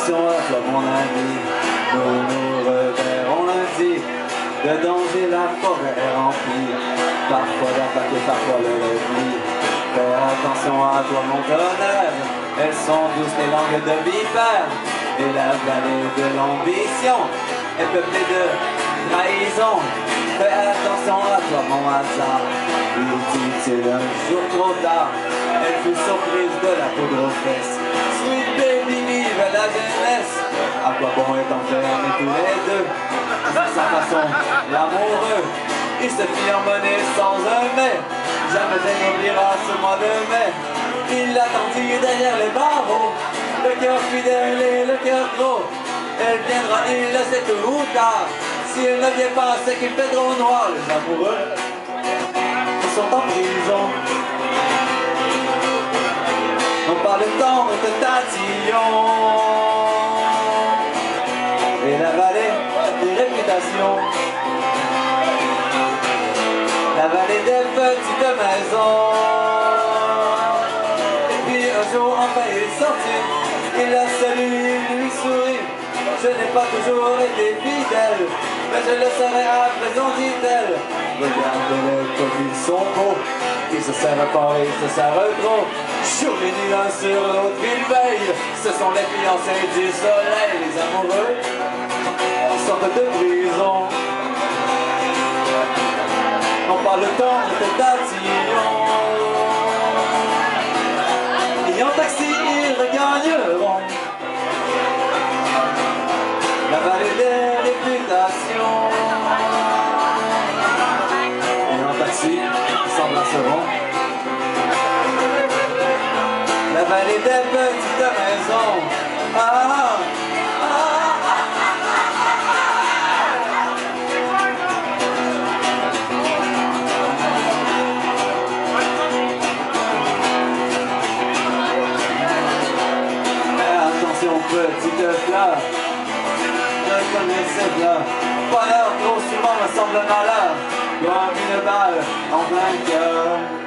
attention à toi mon ami, nous nous reverrons lundi. De danger la forêt est remplie, parfois d'attaque et parfois le repli. Fais attention à toi mon colonel, elles sont douces les langues de vipère. Et la vallée de l'ambition est peuplée de trahison. Fais attention à toi mon hasard, lui dit-il un jour trop tard. Elle fut surprise de la poudre aux fesses. Sweet baby, vive la jeunesse. À quoi bon est enfermés tous les deux? De sa façon, l'amoureux, il se fit emmener sans un mais. Jamais elle n'oubliera ce mois de mai. Il l'attendit derrière les barreaux, le cœur fidèle et le cœur gros. Elle viendra, il le sait tôt ou tard. Si elle ne vient pas, c'est qu'il fait trop noir. Les amoureux sont en prison. Non pas le temps de tatillon. Et la vallée des réputations, la vallée des petites maisons. Et puis un jour enfin il sortit, il la salue, il lui sourit. Je n'ai pas toujours été fidèle, mais je le serai à présent, dit-elle. Regardez-les comme ils sont beaux, ils se serrent pas, ils se serrent trop. Jour et nuit l'un sur l'autre ils veillent, ce sont les fiancés du soleil. Les amoureux sortent de prison, non pas le temps de tatillon. Et en taxi ils regagneront la vallée des réputations. Et en taxi ils s'embrasseront la vallée des petites maisons. Attention petite fleur, je connais ces fleurs. Bonheur trop souvent me semble malheur, comme une balle en plein cœur.